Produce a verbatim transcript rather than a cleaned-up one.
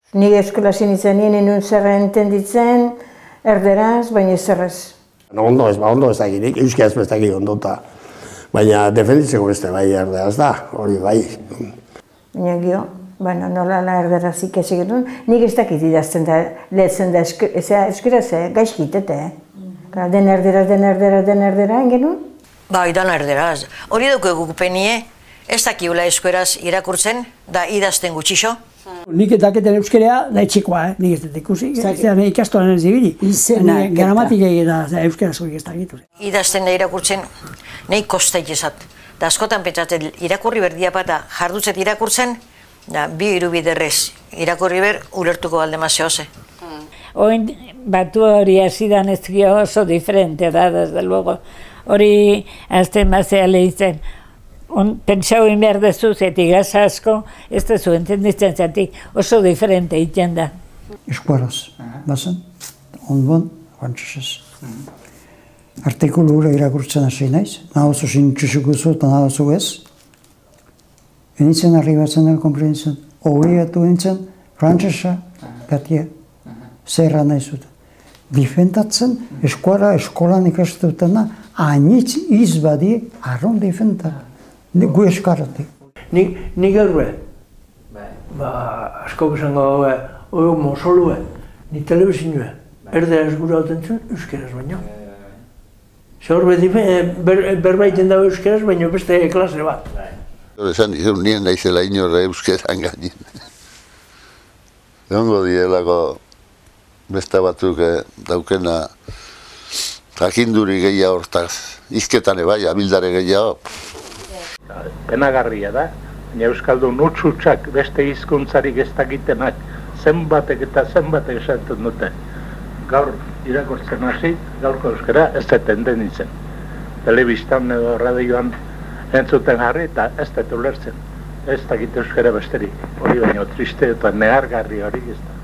Ni eskola sinitzen nien inun zerra entenditzen, erderaz, baina zerrez. Ondo ez, ba, ondo ez dakirik, euskaraz bestakik ondota. Baina defenditzeko beste bai erderaz da, hori bai. Baina gio, bueno, nola la erderaz ikasi genuen, nik ez dakit idazten da, lehetzen da euskaraz, gaizkitete. Den erderaz, den erderaz, den erderaz, genuen? Bai, dan erderaz. Hori dugu egukupenie, ez dakiula euskaraz irakurtzen, da idazten gutxixo. Nik daketen euskara da etxekoa, nik ez dut ikusi. Ikastoan ez zibili. Gramatikei eta euskarazko ez dakitu. Idazten da irakurtzen, nahi kostaik ezat. Da askotan pentsatzen irakurri berdia bat da jardutzet irakurtzen, da bi irubiderrez irakurri ber ulertuko baldema zehoze. Oin batu hori hasidan ez oso diferente da, desde luego. Hori azten bazea lehitzen. Pentsau egin behar dezu, zetik gaza asko, ez dezu entenditzen zetik oso diferente egiten da. Eskuaraz, bazen, onduan, guantxasez. Artikulu hura irakurtzen hasi naiz, nahozu sintxusuko zu eta nahozu ez. Enitzen arribatzen dara konprenitzen, horiatu nintzen, frantzesa, gatia, zerra nahi zuten. Difentatzen, eskuara eskolan ikastutena, hainitz izbadi, arron difentak. Gu eskaratik. Nik erbe, asko bezango gaue, oio mosolue, ni telebizinue, erdera esgura altentzen euskeraz baino. Zor beti berbaiten dago euskeraz baino beste klase bat. Esan dizun nien naizela inorra euskeran gainin. Egongo dielako beste batzuk daukena jakinduri gehiago hortaz, izketan ebai, abildare gehiago. Penagarria da, baina euskaldun utxutxak beste hizkuntzarik ez dakitenak zenbatek eta zenbatek esaten dute. Gaur irakurtzen hasi, gaurko euskara ez dut entenditzen. Telebistan edo radioan entzuten jarri eta ez dut ulertzen. Ez dakit euskara besterik, hori baino triste eta nehargarri hori ez da.